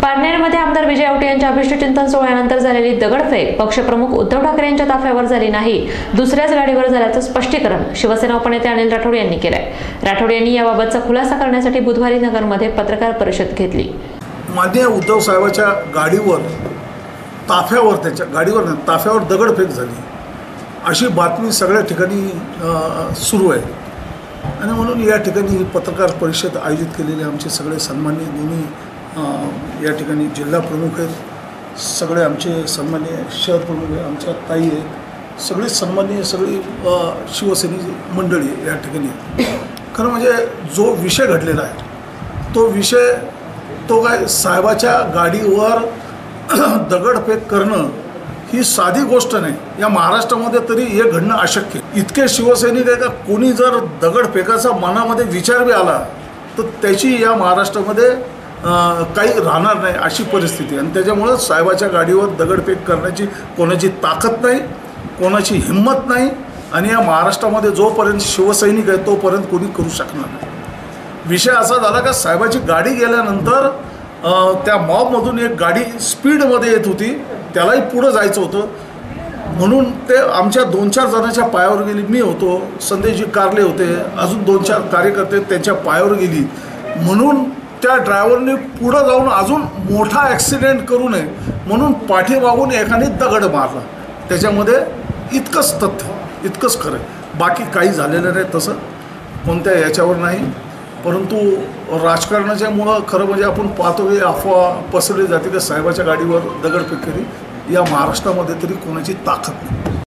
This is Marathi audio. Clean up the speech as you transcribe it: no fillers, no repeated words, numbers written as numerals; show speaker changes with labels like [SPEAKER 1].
[SPEAKER 1] पारनेरमध्ये आमदार विजय औटे यांच्या अभिष्टचिंतन सोहळ्यानंतर झालेली दगडफेक पक्षप्रमुख उद्धव ठाकरे यांच्या ताफ्यावर झाली नाही, दुसऱ्याच गाडीवर झाल्याचं स्पष्टीकरण शिवसेना उपनेते अनिल राठोड यांनी केलंय। राठोड यांनी याबाबतचा खुलासा करण्यासाठी बुधवारी नगरमध्ये पत्रकार परिषद घेतली।
[SPEAKER 2] माननीय उद्धव साहेबांच्या गाडीवर ताफ्यावर त्यांच्या गाडीवर ताफ्यावर दगडफेक झाली अशी बातमी सगळ्या ठिकाणी सुरू आहे आणि म्हणून या ठिकाणी पत्रकार परिषद आयोजित केलेले आमचे सगळे सन्माननीय दोन्ही या ठिकाणी जिल्हा प्रमुख आहेत, सगळे आमचे सन्माननीय शहर प्रमुख आहेत, आमच्या ताई आहेत, सगळे सन्माननीय सगळी शिवसेनेची मंडळी या ठिकाणी। खरं म्हणजे जो विषय घडलेला आहे तो विषय काय साहेबाच्या गाडीवर दगडफेक करणं ही साधी गोष्ट नाही। या महाराष्ट्रामध्ये तरी हे घडणं अशक्य। इतके शिवसैनिक आहे का कोणी जर दगडफेकाचा मनामध्ये विचार बी आला तर त्याची या महाराष्ट्रामध्ये काही राहणार नाही अशी परिस्थिती। आणि त्याच्यामुळं साहेबाच्या गाडीवर दगडफेक करण्याची कोणाची ताकद नाही, कोणाची हिंमत नाही आणि या महाराष्ट्रामध्ये जोपर्यंत शिवसैनिक आहे तोपर्यंत कोणी करू शकणार नाही। विषय असा झाला का साहेबाची गाडी गेल्यानंतर त्या मॉबमधून एक गाडी स्पीडमध्ये येत होती, त्यालाही पुढं जायचं होतं म्हणून ते आमच्या 2-4 जणांच्या पायावर गेली। मी होतो, संदेशजी कारले होते, अजून 2-4 कार्यकर्ते त्यांच्या पायावर गेली म्हणून त्या ड्रायव्हरने पुढं जाऊन अजून मोठा ॲक्सिडेंट करू नये म्हणून पाठीमागून एकाने दगड मारला। त्याच्यामध्ये इतकंच तथ्य, इतकंच खरं, बाकी काही झालेलं नाही, तसं कोणत्या याच्यावर नाही। परंतु राजकारणाच्यामुळं खरं म्हणजे आपण पाहतो की अफवा पसरली जाते की साहेबाच्या गाडीवर दगडफेक केली। या महाराष्ट्रामध्ये तरी कोणाची ताकद नाही।